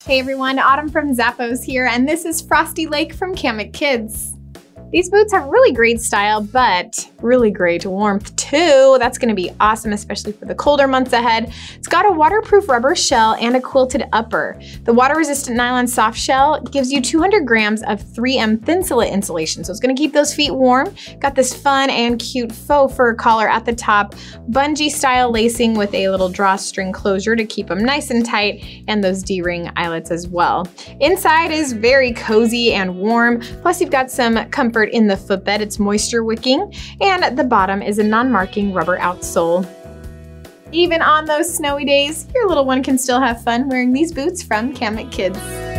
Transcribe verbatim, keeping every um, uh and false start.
Hey everyone, Autumn from Zappos here, and this is Frosty Lake from Kamik Kids. These boots have really great style, but really great warmth too. That's gonna be awesome, especially for the colder months ahead. It's got a waterproof rubber shell and a quilted upper. The water-resistant nylon soft shell gives you two hundred grams of three M Thinsulate insulation, so it's gonna keep those feet warm. Got this fun and cute faux fur collar at the top, bungee style lacing with a little drawstring closure to keep them nice and tight, and those D-ring eyelets as well. Inside is very cozy and warm, plus you've got some comfort in the footbed. It's moisture wicking, and at the bottom is a non-marking rubber outsole. Even on those snowy days, your little one can still have fun wearing these boots from Kamik Kids.